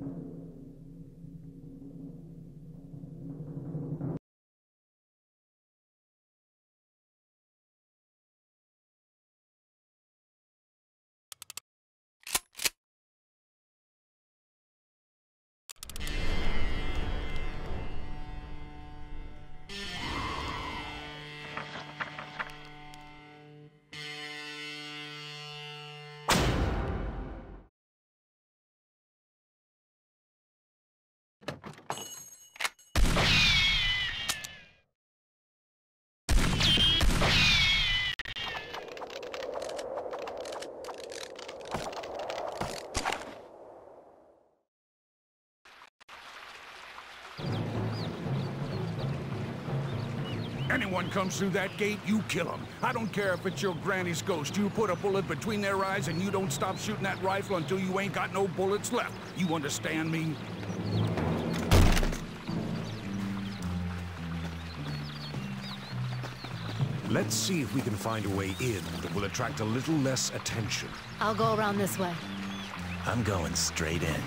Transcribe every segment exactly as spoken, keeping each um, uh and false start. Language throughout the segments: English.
Anyone comes through that gate, you kill them. I don't care if it's your granny's ghost. You put a bullet between their eyes and you don't stop shooting that rifle until you ain't got no bullets left. You understand me? Let's see if we can find a way in that will attract a little less attention. I'll go around this way. I'm going straight in.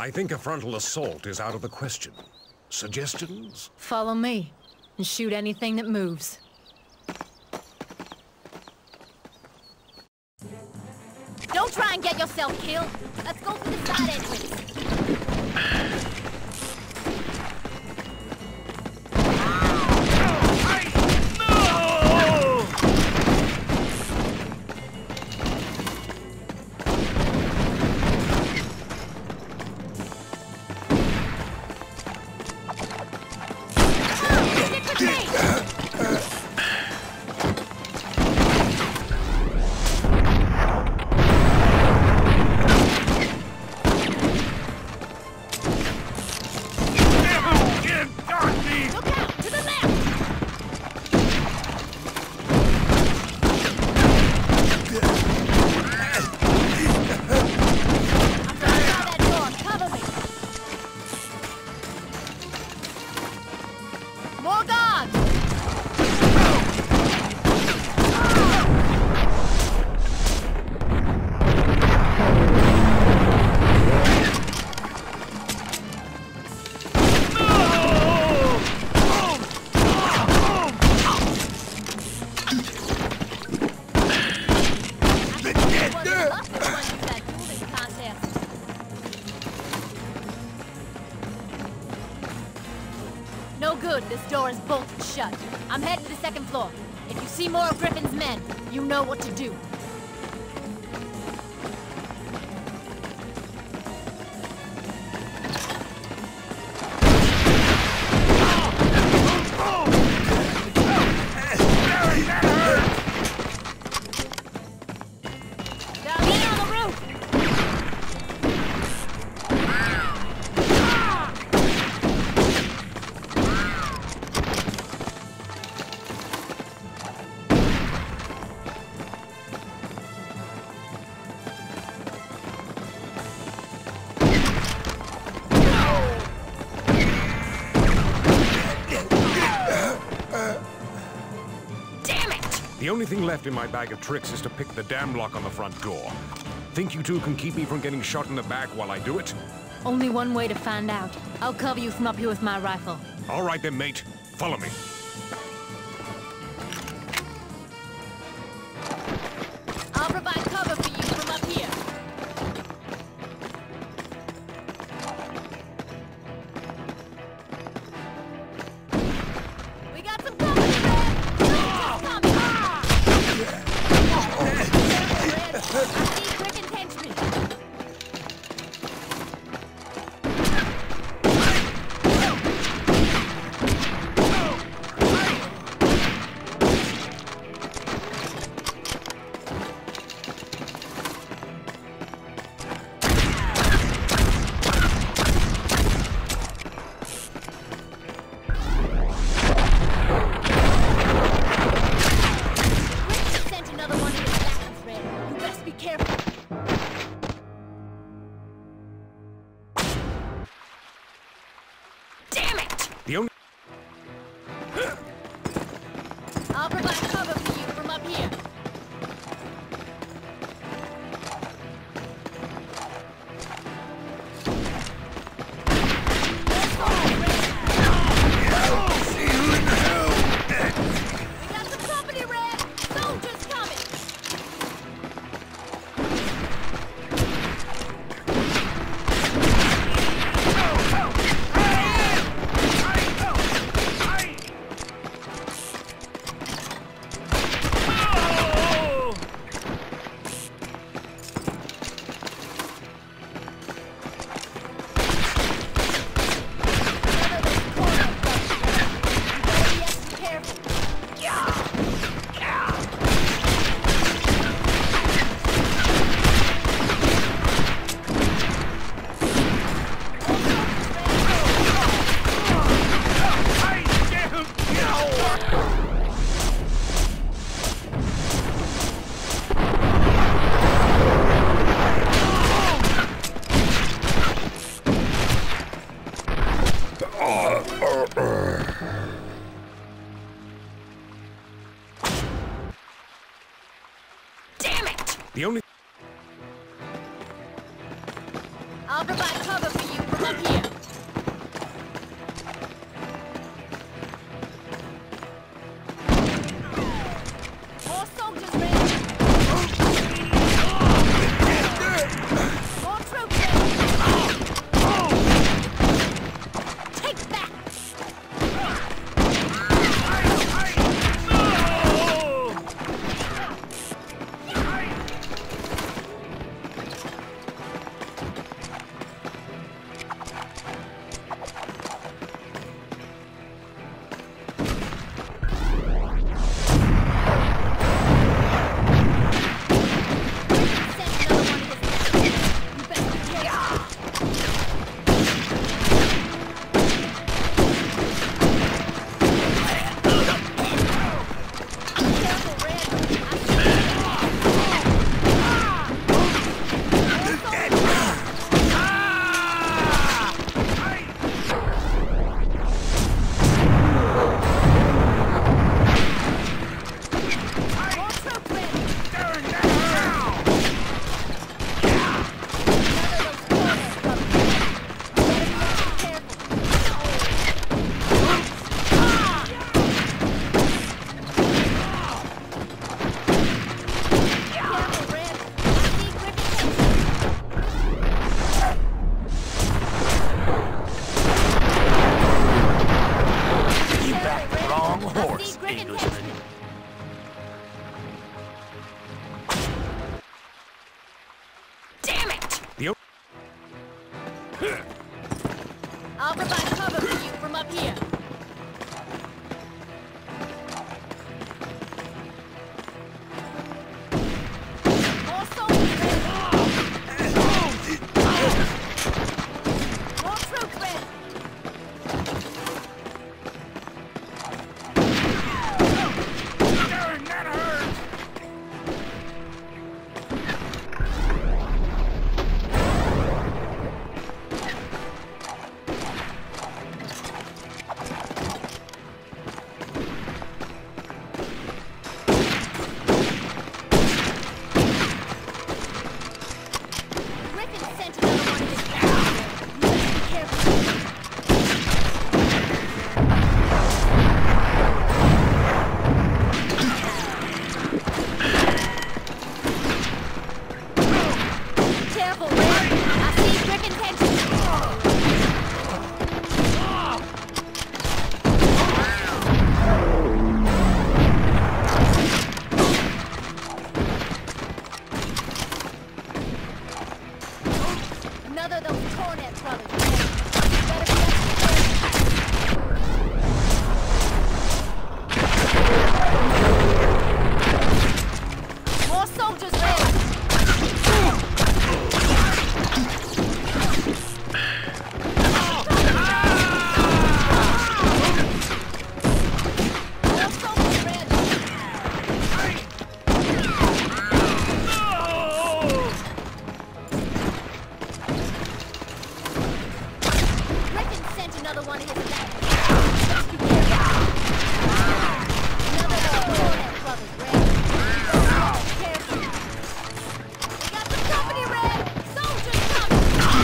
I think a frontal assault is out of the question. Suggestions? Follow me, and shoot anything that moves. Don't try and get yourself killed. Let's go for the side entrance. No good, this door is bolted shut. I'm heading to the second floor. If you see more of Griffin's men, you know what to do. The only thing left in my bag of tricks is to pick the damn lock on the front door. Think you two can keep me from getting shot in the back while I do it? Only one way to find out. I'll cover you from up here with my rifle. All right then, mate. Follow me. I'll provide cover for you from up here. We got some company, Red! I see Griffin's henchmen. The only... I'll provide cover for you from up here. See you in hell! We got some company, Red! Soldiers coming! The only... I'll provide cover for you up here. More soldiers ready. More troops ready. Darn, that hurts! Griffin sent another one of his guys. You better be careful. Careful, Red. I see Griffin's henchmen. Another of those Cornet brothers. Red. You better be up. More soldiers ready. More soldiers ready. Griffin sent another one of his guys. Just be careful. Another of those Cornet brothers ready. Careful. We got some company, Red. Soldiers coming.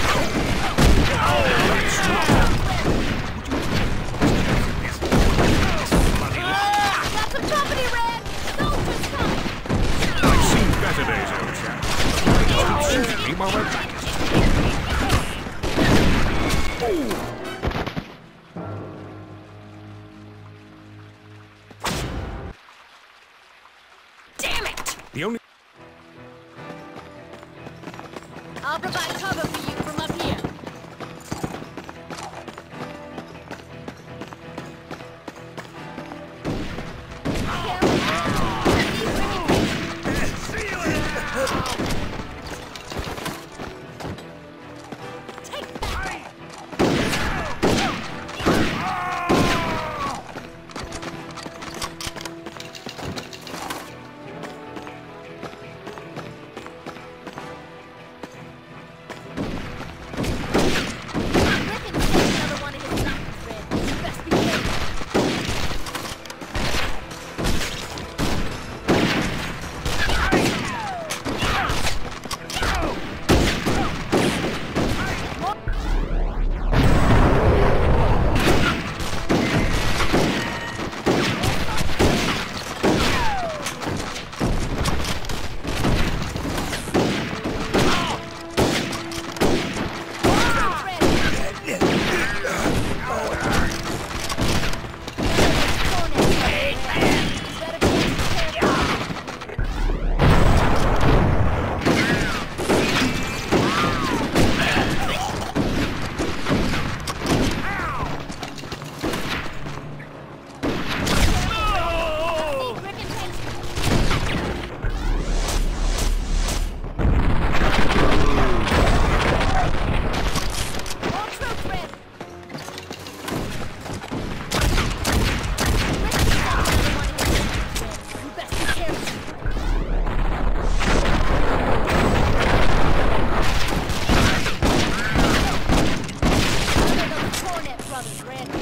Got some company, Red. Soldiers coming. I've seen better days, old chap. Keep shooting me while we're back. Damn it! The only... I'll provide cover for you from up here. Take that! Griffin sent another one of his snipers, Red. You best be careful. Brothers, Red.